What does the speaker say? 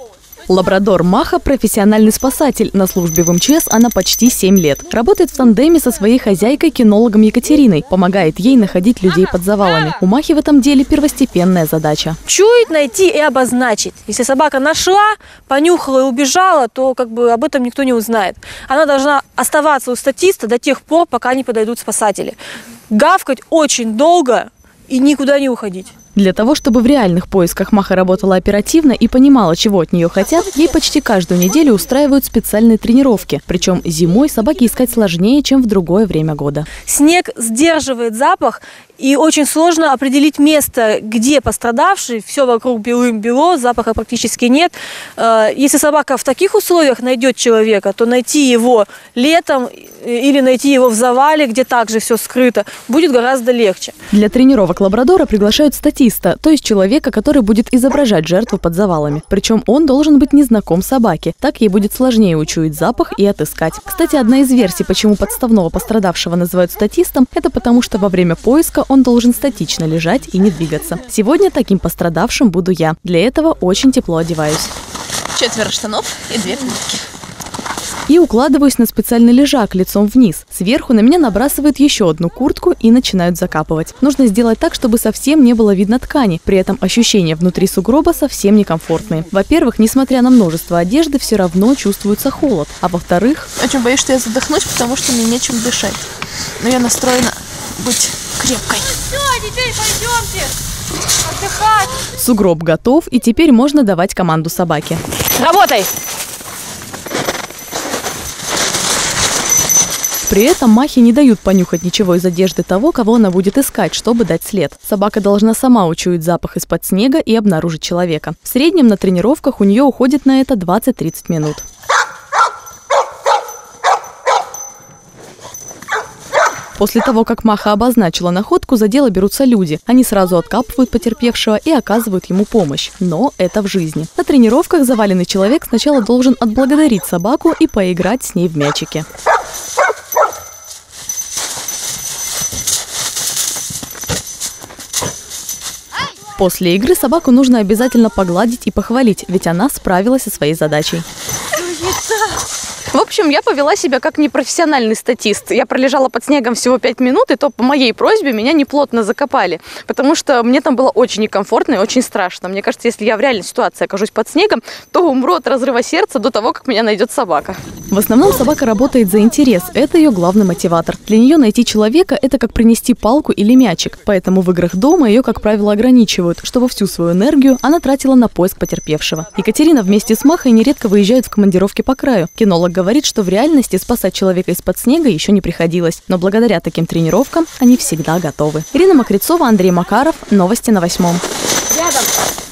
Лабрадор Маха – профессиональный спасатель. На службе в МЧС она почти 7 лет. Работает в тандеме со своей хозяйкой-кинологом Екатериной. Помогает ей находить людей под завалами. У Махи в этом деле первостепенная задача. Чуять, найти и обозначить. Если собака нашла, понюхала и убежала, то об этом никто не узнает. Она должна оставаться у статиста до тех пор, пока не подойдут спасатели. Гавкать очень долго и никуда не уходить. Для того, чтобы в реальных поисках Маха работала оперативно и понимала, чего от нее хотят, ей почти каждую неделю устраивают специальные тренировки. Причем зимой собаке искать сложнее, чем в другое время года. Снег сдерживает запах, и очень сложно определить место, где пострадавший. Все вокруг белым-бело, запаха практически нет. Если собака в таких условиях найдет человека, то найти его летом или найти его в завале, где также все скрыто, будет гораздо легче. Для тренировок лабрадора приглашают статиста, то есть человека, который будет изображать жертву под завалами. Причем он должен быть незнаком собаке. Так ей будет сложнее учуять запах и отыскать. Кстати, одна из версий, почему подставного пострадавшего называют статистом, это потому, что во время поиска он должен статично лежать и не двигаться. Сегодня таким пострадавшим буду я. Для этого очень тепло одеваюсь. 4 штанов и 2 куртки. И укладываюсь на специальный лежак лицом вниз. Сверху на меня набрасывают еще одну куртку и начинают закапывать. Нужно сделать так, чтобы совсем не было видно ткани. При этом ощущения внутри сугроба совсем некомфортные. Во-первых, несмотря на множество одежды, все равно чувствуется холод. А во-вторых... Очень боюсь, что я задохнусь, потому что мне нечем дышать. Но я настроена быть крепкой. Все, теперь пойдемте отдыхать. Сугроб готов, и теперь можно давать команду собаке. Работай! При этом Махе не дают понюхать ничего из одежды того, кого она будет искать, чтобы дать след. Собака должна сама учуять запах из-под снега и обнаружить человека. В среднем на тренировках у нее уходит на это 20-30 минут. После того, как Маха обозначила находку, за дело берутся люди. Они сразу откапывают потерпевшего и оказывают ему помощь. Но это в жизни. На тренировках заваленный человек сначала должен отблагодарить собаку и поиграть с ней в мячики. После игры собаку нужно обязательно погладить и похвалить, ведь она справилась со своей задачей. В общем, я повела себя как непрофессиональный статист. Я пролежала под снегом всего 5 минут, и то по моей просьбе меня неплотно закопали. Потому что мне там было очень некомфортно и очень страшно. Мне кажется, если я в реальной ситуации окажусь под снегом, то умру от разрыва сердца до того, как меня найдет собака. В основном собака работает за интерес. Это ее главный мотиватор. Для нее найти человека – это как принести палку или мячик. Поэтому в играх дома ее, как правило, ограничивают, чтобы всю свою энергию она тратила на поиск потерпевшего. Екатерина вместе с Махой нередко выезжают в командировки по краю. Кинолог говорит, что в реальности спасать человека из-под снега еще не приходилось. Но благодаря таким тренировкам они всегда готовы. Ирина Мокрицова, Андрей Макаров. Новости на 8. Рядом.